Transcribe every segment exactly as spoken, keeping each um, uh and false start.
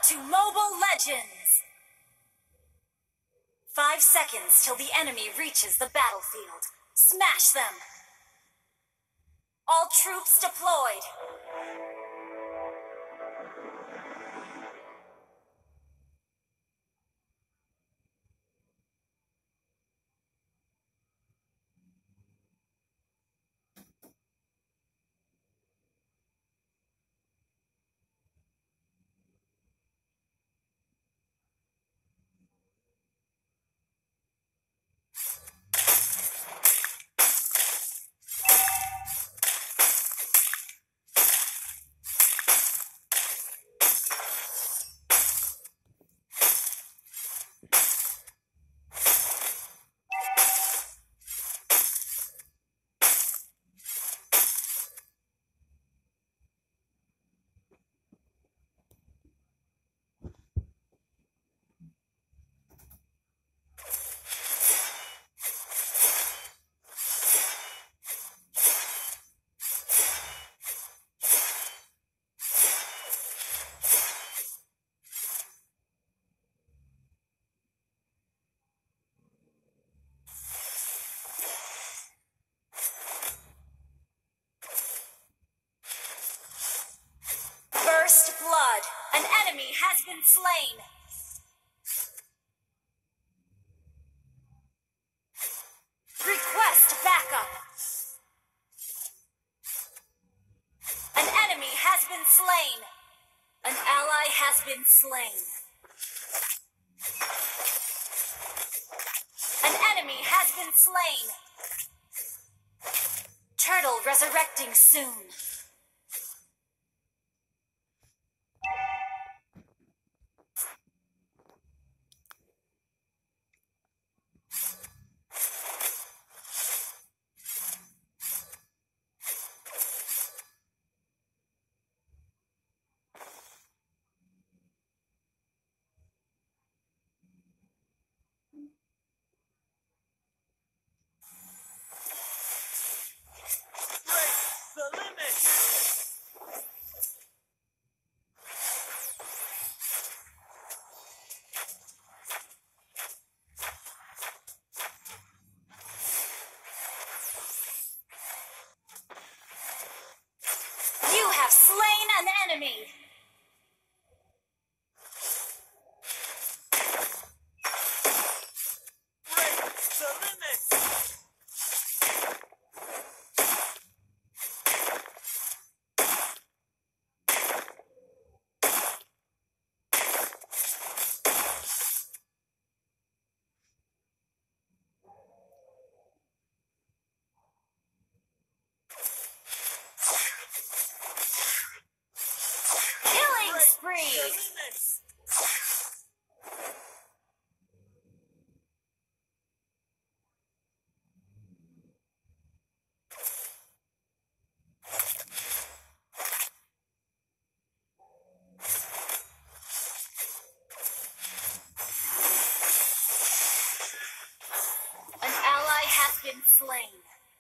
to Mobile Legends! Five seconds till the enemy reaches the battlefield. Smash them! All troops deployed! First blood. An enemy has been slain. Request backup. An enemy has been slain. An ally has been slain. An enemy has been slain. Turtle resurrecting soon. You have slain an enemy! Break the limits! Killing spree! The limits! An ally has been slain.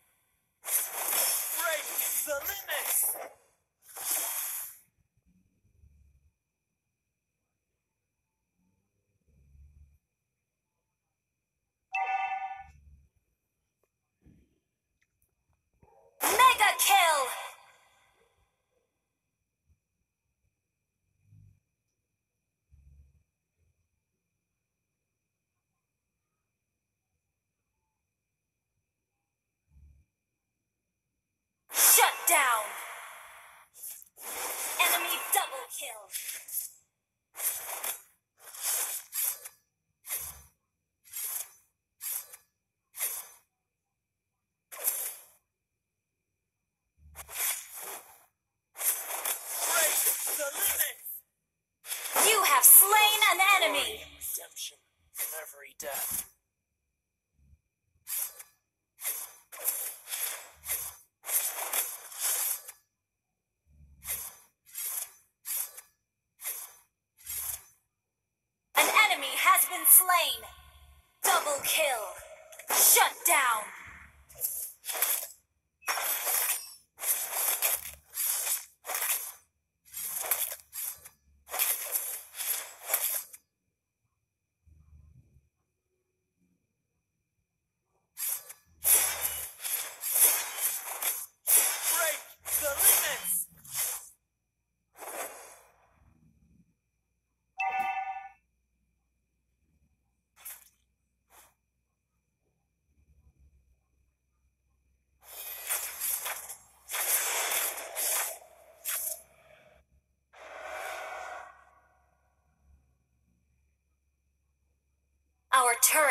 Break the limits! Mega kill! Shut down! Enemy double kill! Break the limits! You have slain an enemy! Redemption from every death. An enemy has been slain! Double kill! Shut down!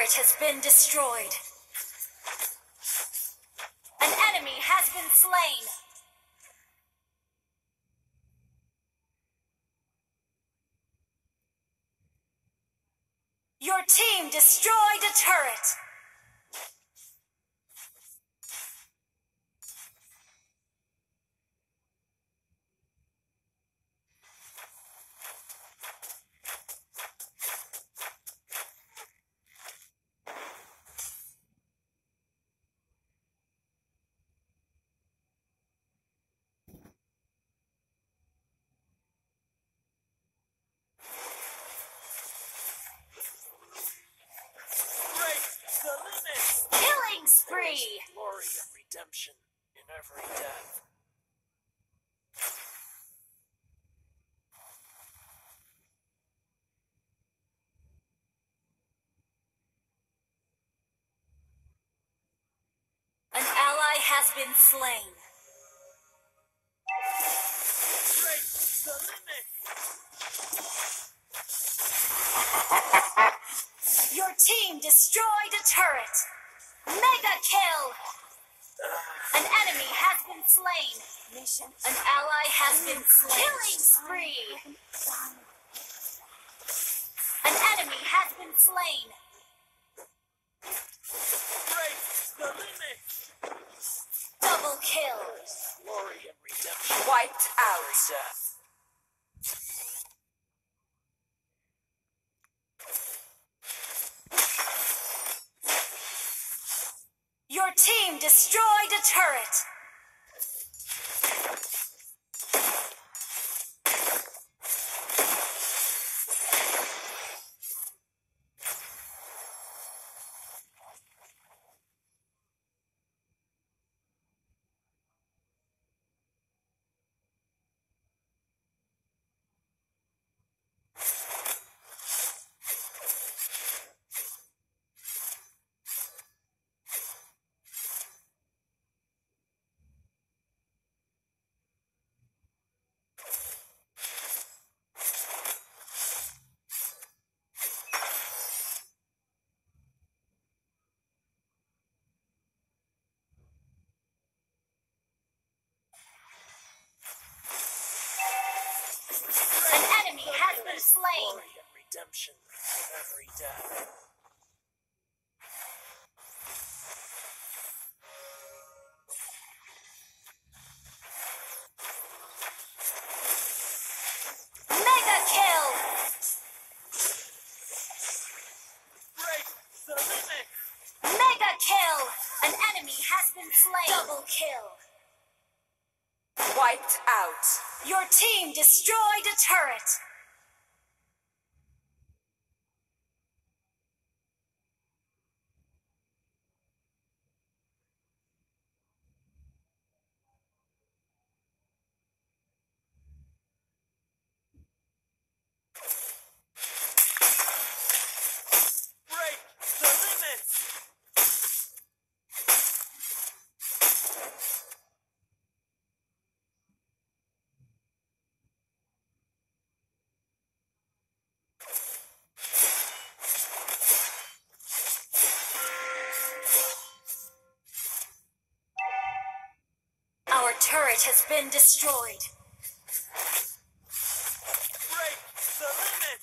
turret has been destroyed. An enemy has been slain. Your team destroyed a turret. Killing spree! Glory and redemption in every death. An ally has been slain. Break the limit! Your team destroyed a turret. Mega kill! An enemy has been slain. Mission. An ally has been slain. Killing spree! An enemy has been slain. Break the limit! Double kill. Glory and redemption. Wiped out. Every death. Your team destroyed a turret. An enemy has been slain. Glory and redemption in every death. Mega kill! Break the limit! Mega kill! An enemy has been slain. Double kill. Wiped out. Your team destroyed a turret. Break the limit! Our turret has been destroyed. Break the limit!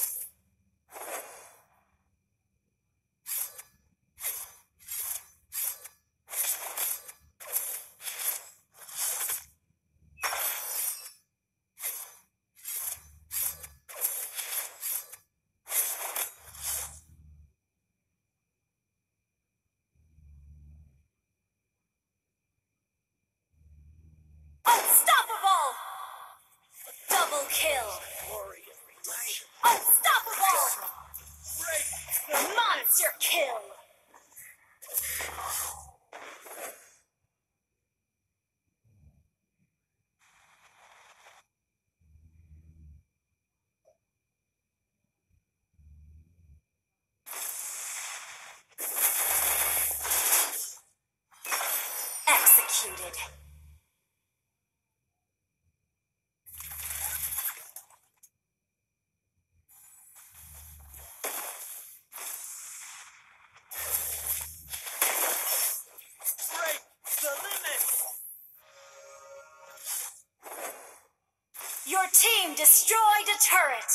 Unstoppable! Double kill. Glory and redemption. Unstoppable! Break the limit! Monster kill. Executed. Your team destroyed a turret.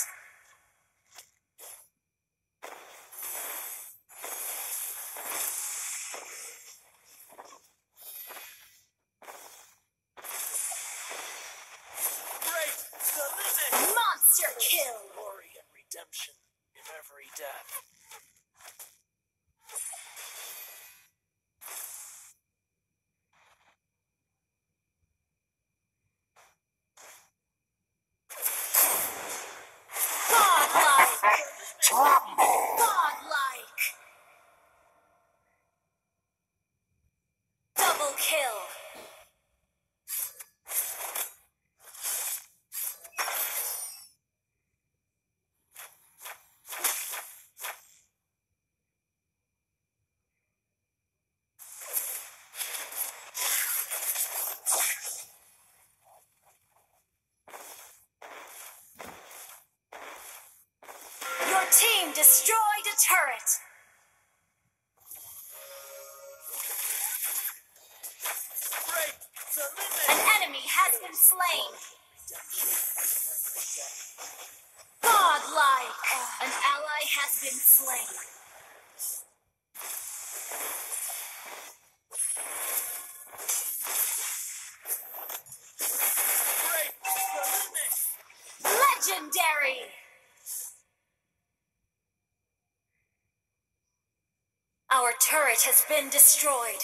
Break the limit. Monster kill. Glory and redemption in every death. Godlike. Godlike. Double kill. Your team destroyed a turret. Break the limit. An enemy has been slain. Godlike. An ally has been slain. Break the limit. Legendary. Our turret has been destroyed.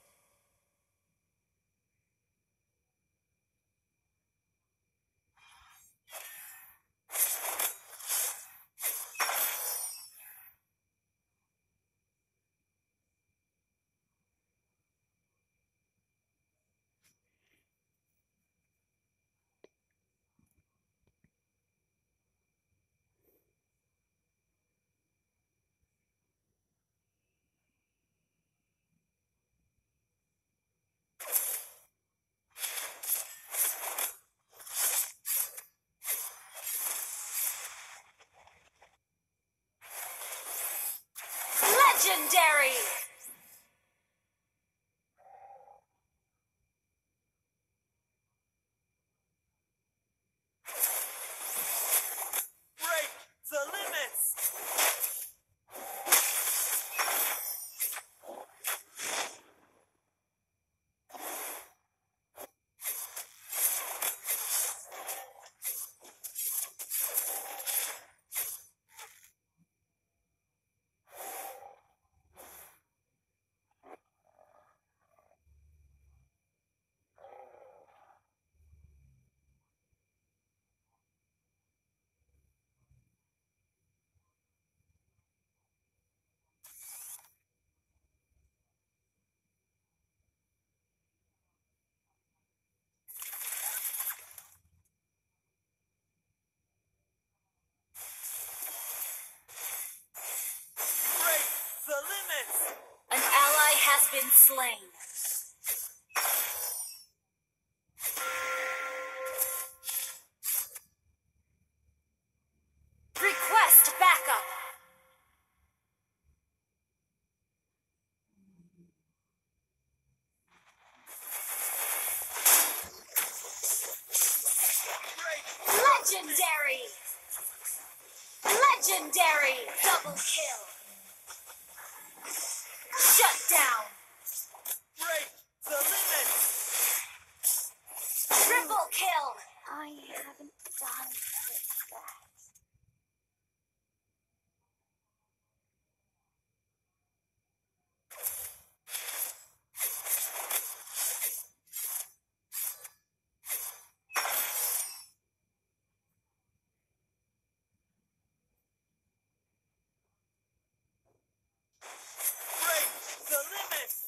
Legendary. Break the limits. Break the limits. An ally has been slain. Request backup. Break. Legendary. Legendary. Double kill. Shut down. Break the limits. Triple kill. I haven't done with that. Break the limits.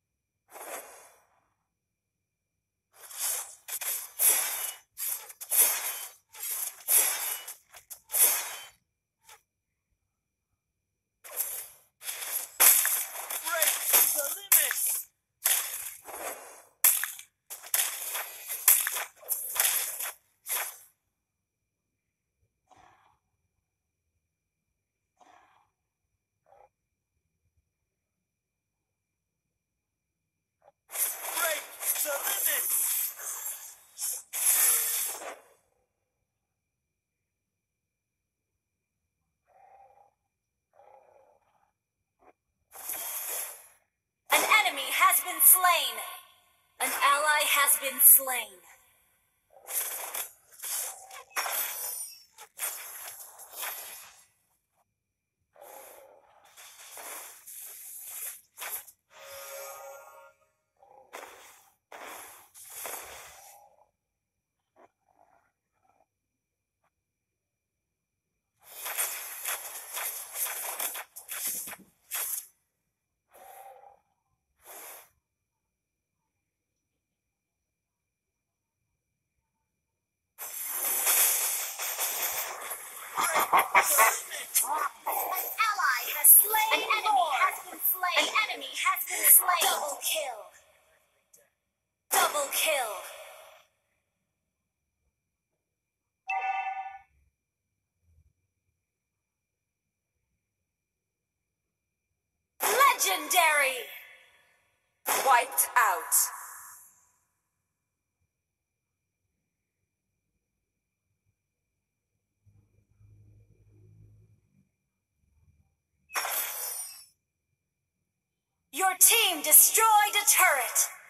Break the limits. Break the limits. slain. An ally has been slain. An ally has slain. An enemy has been slain. An enemy has been slain. Double kill. Double kill. Legendary. Wiped out. Your team destroyed a turret.